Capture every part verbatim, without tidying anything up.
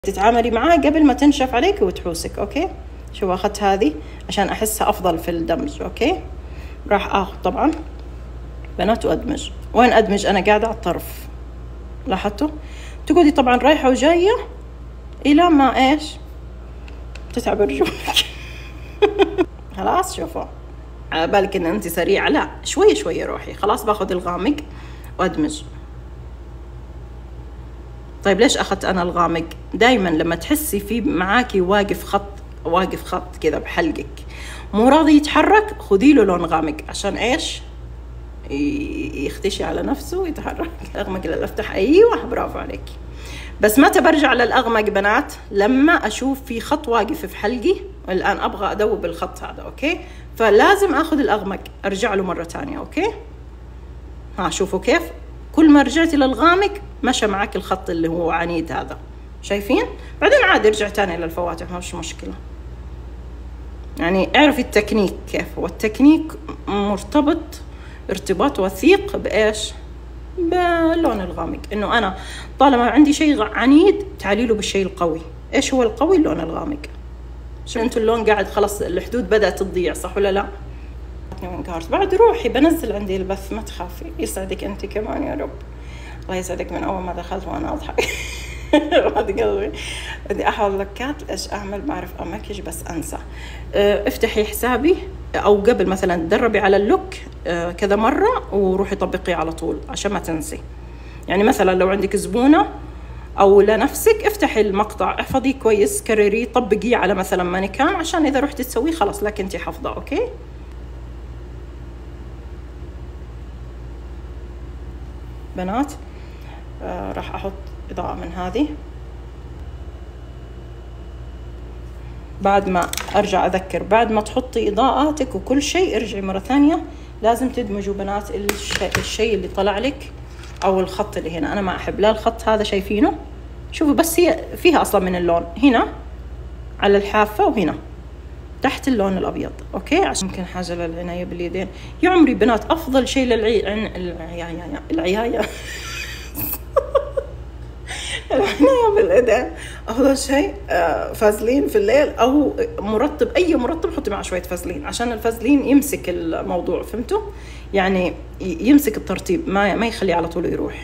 تتعاملي معاه قبل ما تنشف عليك وتحوسك. اوكي شوف اخذت هذه عشان احسها افضل في الدمج. اوكي راح اخذ طبعا بنات وادمج. وين ادمج؟ انا قاعده على الطرف، لاحظتوا؟ تقعدي طبعا رايحه وجايه الى ما ايش تتعب رجولك. خلاص شوفوا، على بالك ان انت سريعه، لا شويه شويه روحي. خلاص باخذ الغامق وادمج. طيب ليش اخذت انا الغامق؟ دائما لما تحسي في معاكي واقف خط واقف خط كذا بحلقك مو راضي يتحرك، خذي له لون غامق عشان ايش؟ يختشي على نفسه ويتحرك. اغمق للافتح. ايوه برافو عليك. بس متى برجع للاغمق بنات؟ لما اشوف في خط واقف في حلقي الان ابغى ادوب الخط هذا. اوكي فلازم اخذ الاغمق ارجع له مره ثانيه. اوكي ها شوفوا كيف كل ما رجعتي للغامق مشى معك الخط اللي هو عنيد هذا، شايفين؟ بعدين عادي ارجع تاني للفواتح، ما فيش مشكله. يعني اعرفي التكنيك كيف، والتكنيك مرتبط ارتباط وثيق بايش؟ باللون الغامق. انه انا طالما عندي شيء عنيد تعالي له بالشيء القوي. ايش هو القوي؟ اللون الغامق. شو انتوا اللون قاعد خلاص الحدود بدات تضيع، صح ولا لا؟ بعد روحي بنزل عندي البث، ما تخافي. يسعدك انت كمان يا رب. الله يسعدك. من اول ما دخلت وانا اضحك. هذا قلبي بدي احول لكات. ايش اعمل؟ بعرف امكج بس انسى. اه افتحي حسابي او قبل مثلا تدربي على اللوك اه كذا مره وروحي طبقيه على طول عشان ما تنسي. يعني مثلا لو عندك زبونه او لنفسك افتحي المقطع احفظيه كويس، كرريه طبقيه على مثلا مانيكان عشان اذا رحتي تسويه خلاص لك انت حافظه. اوكي بنات آه راح احط اضاءة من هذه. بعد ما ارجع اذكر، بعد ما تحطي اضاءاتك وكل شيء ارجعي مرة ثانية. لازم تدمجوا بنات الشيء, الشيء اللي طلع لك او الخط اللي هنا. انا ما احب لا الخط هذا، شايفينه؟ شوفوا بس هي فيها اصلا من اللون هنا على الحافة وهنا تحت اللون الابيض. اوكي عشان ممكن حاجة للعناية باليدين. يا عمري بنات افضل شيء للعين العياية العياية العناية باليدين افضل شيء فازلين في الليل او مرطب، اي مرطب حطي معه شويه فازلين عشان الفازلين يمسك الموضوع، فهمتوا؟ يعني يمسك الترطيب، ما ما يخليه على طول يروح.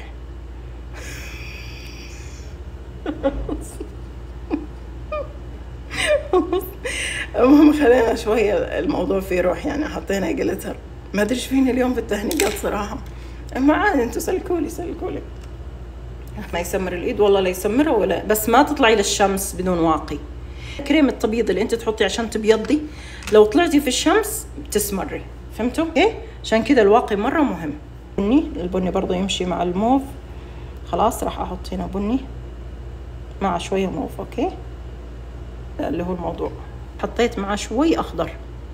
المهم خلينا شويه الموضوع فيه روح. يعني حطينا جلتر، ما ادري ايش فيني اليوم في التهنيقات صراحه. اما عادي انتوا سلكولي سلكولي. ما يسمر الايد والله لا يسمرها ولا، بس ما تطلعي للشمس بدون واقي. كريم التبييض اللي انت تحطي عشان تبيضي لو طلعتي في الشمس بتسمري، فهمتوا؟ ايه عشان كذا الواقي مره مهم. بني، البني برضه يمشي مع الموف. خلاص راح احط هنا بني مع شويه موف. اوكي اللي هو الموضوع. حطيت معه شوي اخضر،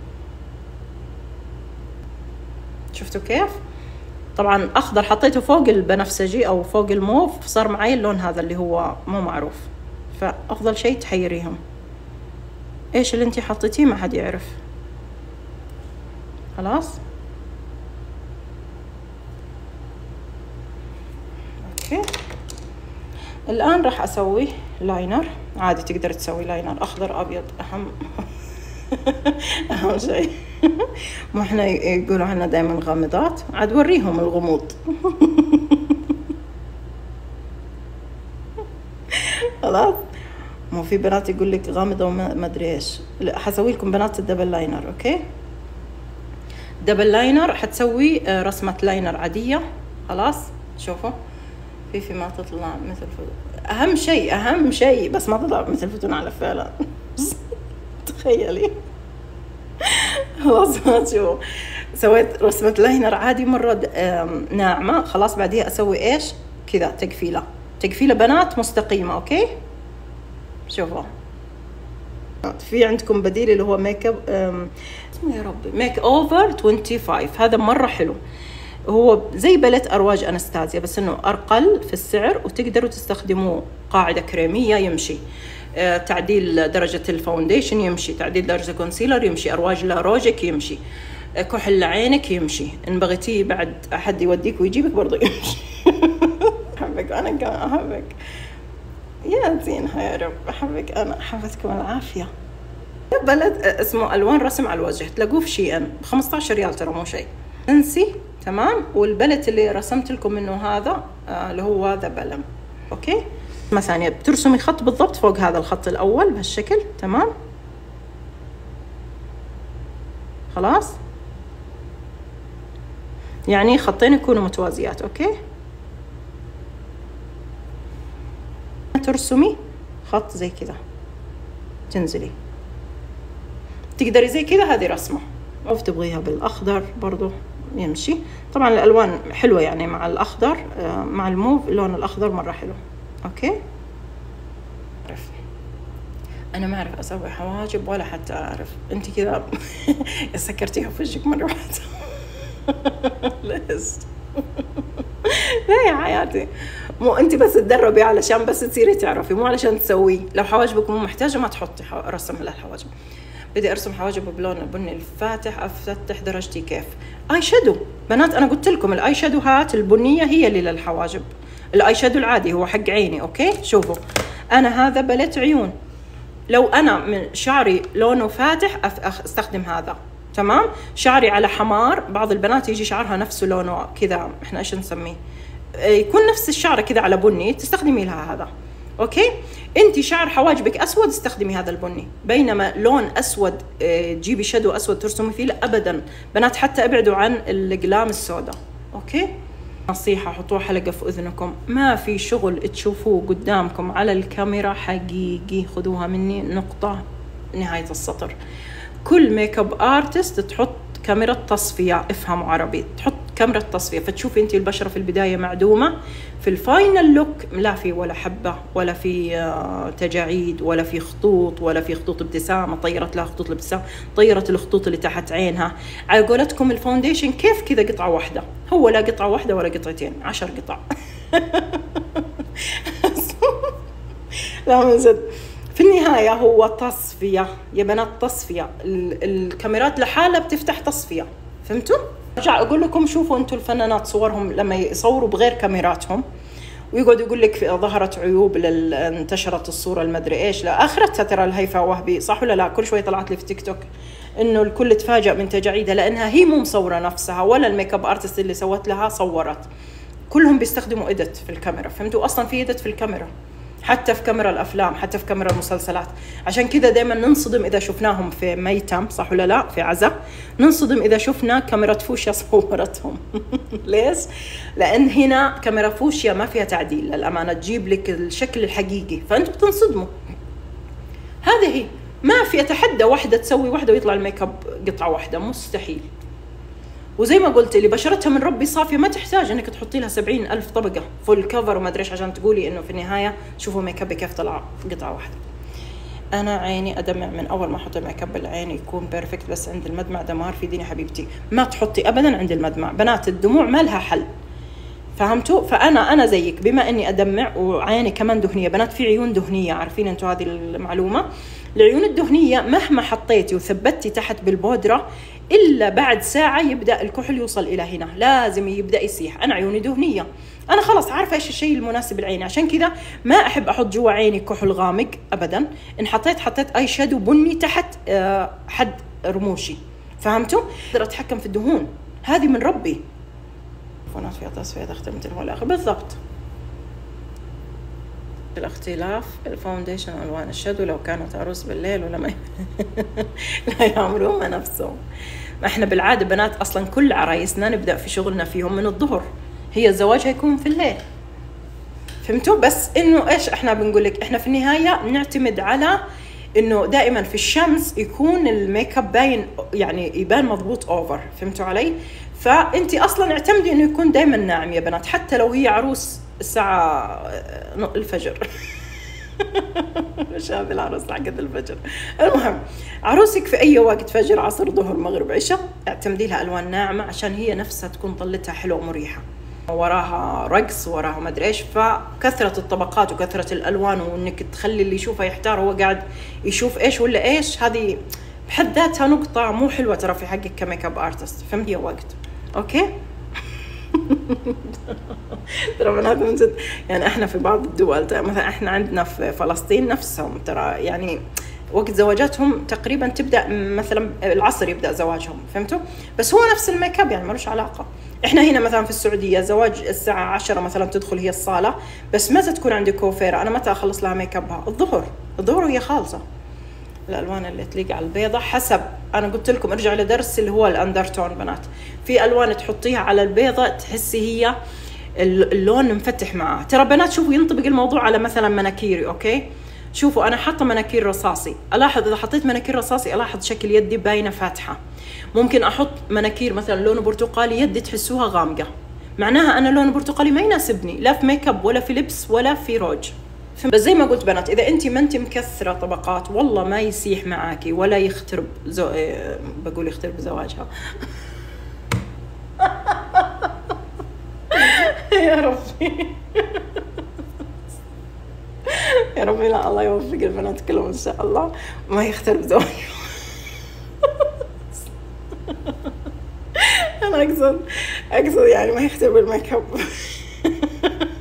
شفتوا كيف؟ طبعا اخضر حطيته فوق البنفسجي او فوق الموف، صار معي اللون هذا اللي هو مو معروف. فافضل شيء تحيريهم. ايش اللي انتي حطيتيه ما حد يعرف. خلاص اوكي الان راح اسوي لاينر. عادي تقدر تسوي لاينر اخضر ابيض، اهم اهم شيء. ما احنا يقولوا عنا دائما غامضات، عاد وريهم الغموض. خلاص مو في بنات يقول لك غامضه وما ادري ايش. حسوي لكم بنات الدبل لاينر. اوكي دبل لاينر حتسوي رسمه لاينر عاديه. خلاص شوفوا في في ما تطلع مثل فتون. اهم شيء اهم شيء بس ما تطلع مثل فتون على فعلا. تخيلي. خلاص ما تشوفوا سويت رسمة لاينر عادي مرة ناعمة. خلاص بعديها اسوي ايش كذا تقفيلة تقفيلة بنات مستقيمة. اوكي شوفوا في عندكم بديل اللي هو ميك اب اسمه يا ربي ميك اوفر خمسة وعشرين. هذا مرة حلو، هو زي باليت ارواج انستازيا بس انه ارقل في السعر وتقدروا تستخدموه. قاعدة كريمية يمشي، تعديل درجة الفاونديشن يمشي، تعديل درجة كونسيلر يمشي، أرواج لاروجك يمشي، كحل لعينك يمشي، إن بغيتيه بعد أحد يوديك ويجيبك برضو يمشي. أحبك أنا كمان أحبك. يا زينها يا رب، احبك انا، احبتكم العافيه. بلد اسمه الوان رسم على الوجه، تلاقوه في شي ان ب خمسطعش ريال، ترى مو شيء. انسي تمام. والبلت اللي رسمت لكم منه هذا آه اللي هو هذا بلم. اوكي. رسمه ثانيه بترسمي خط بالضبط فوق هذا الخط الاول بهالشكل. تمام خلاص، يعني خطين يكونوا متوازيات. اوكي. ترسمي خط زي كذا تنزلي، تقدري زي كذا، هذه رسمه. او تبغيها بالاخضر برضو يمشي. طبعا الالوان حلوه يعني مع الاخضر، مع الموف اللون الاخضر مره حلو. اوكي. انا ما اعرف اسوي حواجب ولا حتى اعرف، انت كذا سكرتيها في وجهك مره واحده. ليش؟ لا يا حياتي، مو انت بس تدربي علشان بس تصيري تعرفي، مو علشان تسويه. لو حواجبك مو محتاجه ما تحطي رسم للحواجب. بدي ارسم حواجب بلون البني الفاتح، افتح درجتي كيف. اي شادو بنات، انا قلت لكم الاي شادو هات البنيه هي اللي للحواجب، الاي شادو العادي هو حق عيني. اوكي. شوفوا انا هذا بلت عيون، لو انا من شعري لونه فاتح استخدم هذا. تمام. شعري على حمار، بعض البنات يجي شعرها نفسه لونه كذا، احنا ايش نسميه، يكون نفس الشعر كذا على بني، تستخدمي لها هذا. اوكي. انت شعر حواجبك اسود استخدمي هذا البني، بينما لون اسود تجيبي شادو اسود ترسمي فيه، لا ابدا بنات، حتى ابعدوا عن الاقلام السوداء. اوكي. نصيحه حطوها حلقه في اذنكم، ما في شغل تشوفوه قدامكم على الكاميرا حقيقي خذوها مني، نقطه نهايه السطر. كل ميك اب ارتست تحط كاميرا تصفيه، افهموا عربي، تحط كاميرا تصفيه، فتشوفي انت البشره في البدايه معدومه، في الفاينل لوك لا في ولا حبه، ولا في تجاعيد، ولا في خطوط، ولا في خطوط ابتسامه، طيرت لها خطوط الابتسامه، طيرت الخطوط اللي تحت عينها. على قولتكم الفاونديشن كيف كذا قطعه واحده، هو لا قطعه واحده ولا قطعتين، عشر قطع. لا من زد. في النهاية هو تصفية يا بنات، تصفية. الكاميرات لحالها بتفتح تصفية، فهمتوا؟ ارجع اقول لكم، شوفوا انتم الفنانات صورهم لما يصوروا بغير كاميراتهم ويقعد يقول لك ظهرت عيوب، انتشرت الصورة المدري ايش، لا اخرتها ترى الهيفاء وهبي، صح ولا لا؟ كل شوي طلعت لي في تيك توك انه الكل تفاجأ من تجاعيدها، لانها هي مو مصورة نفسها، ولا الميك اب ارتست اللي سوت لها صورت. كلهم بيستخدموا ادت في الكاميرا، فهمتوا؟ اصلا في ادت في الكاميرا، حتى في كاميرا الافلام، حتى في كاميرا المسلسلات. عشان كذا دائما ننصدم اذا شفناهم في ميتم، صح ولا لا؟ في عزا ننصدم اذا شفنا كاميرا فوشيا صورتهم. ليش؟ لان هنا كاميرا فوشيا ما فيها تعديل للامانه، تجيب لك الشكل الحقيقي، فانتم بتنصدموا. هذه هي، ما في اتحدى واحده تسوي واحده ويطلع الميك اب قطعه واحده، مستحيل. وزي ما قلت اللي بشرتها من ربي صافيه ما تحتاج انك تحطي لها سبعين ألف طبقه فول كفر وما ادري ايش، عشان تقولي انه في النهايه شوفوا ميك اب كيف طلع قطعه واحده. انا عيني ادمع من اول ما احط الميك اب، العين يكون بيرفكت، بس عند المدمع دمار في ديني حبيبتي، ما تحطي ابدا عند المدمع. بنات الدموع ما لها حل، فهمتوا؟ فانا انا زيك، بما اني ادمع وعيني كمان دهنيه. بنات في عيون دهنيه، عارفين انتوا هذه المعلومه؟ العيون الدهنيه مهما حطيتي وثبتي تحت بالبودره، الا بعد ساعه يبدا الكحل يوصل الى هنا، لازم يبدا يسيح. انا عيوني دهنيه، انا خلاص عارفه ايش الشيء المناسب لعيني، عشان كذا ما احب احط جوا عيني كحل غامق ابدا. ان حطيت حطيت اي شادو بني تحت حد رموشي، فهمتوا؟ اقدر اتحكم في الدهون، هذه من ربي. فونات فيها تصفيه اختمت هو الاخر بالضبط. الاختلاف الفاونديشن والوان الشادو، لو كانت عروس بالليل ولا ما لا يعمرون نفسهم. ما احنا بالعاده بنات اصلا كل عرايسنا نبدا في شغلنا فيهم من الظهر، هي الزواج هيكون في الليل، فهمتوا؟ بس انه ايش احنا بنقول لك، احنا في النهايه نعتمد على انه دائما في الشمس يكون الميك اب باين، يعني يبان مضبوط اوفر، فهمتوا علي؟ فانت اصلا اعتمدي انه يكون دائما ناعم يا بنات، حتى لو هي عروس الساعه الفجر. مش هذه العروس حقت الفجر. المهم عروسك في اي وقت، فجر عصر ظهر مغرب عشاء، اعتمدي لها الوان ناعمه عشان هي نفسها تكون طلتها حلوه ومريحه، وراها رقص وراها ما ادري ايش. فكثره الطبقات وكثره الالوان وانك تخلي اللي يشوفها يحتار هو قاعد يشوف ايش ولا ايش، هذه بحد ذاتها نقطه مو حلوه ترى في حقك كميك اب ارتست، فهمتي؟ وقت اوكي. ترى بنات من جد يعني احنا في بعض الدول مثلا احنا عندنا في فلسطين نفسهم ترى يعني وقت زواجاتهم تقريبا تبدا مثلا العصر يبدا زواجهم، فهمتوا؟ بس هو نفس الميك اب يعني ملوش علاقه. احنا هنا مثلا في السعوديه زواج الساعه عشرة مثلا تدخل هي الصاله، بس متى تكون عندي كوفيره؟ انا متى اخلص لها ميك ابها؟ الظهر، الظهر وهي خالصه. الالوان اللي تليق على البيضه حسب، انا قلت لكم ارجع لدرس اللي هو الاندرتون بنات، في الوان تحطيها على البيضه تحسي هي اللون مفتح معاه. ترى بنات شوفوا ينطبق الموضوع على مثلا مناكيري، اوكي؟ شوفوا انا حاطه مناكير رصاصي، الاحظ اذا حطيت مناكير رصاصي الاحظ شكل يدي باينه فاتحه. ممكن احط مناكير مثلا لونه برتقالي يدي تحسوها غامقه، معناها انا لون برتقالي ما يناسبني لا في ميك اب ولا في لبس ولا في روج. بس زي ما قلت بنات، اذا انت ما انت مكثره طبقات والله ما يسيح معاكي ولا يخترب زو... بقول يخترب زواجها. يا ربي يا ربي، لا الله يوفق البنات كلهم ان شاء الله ما يخترب زواجهم. انا اقصد اقصد يعني ما يخترب الميك اب.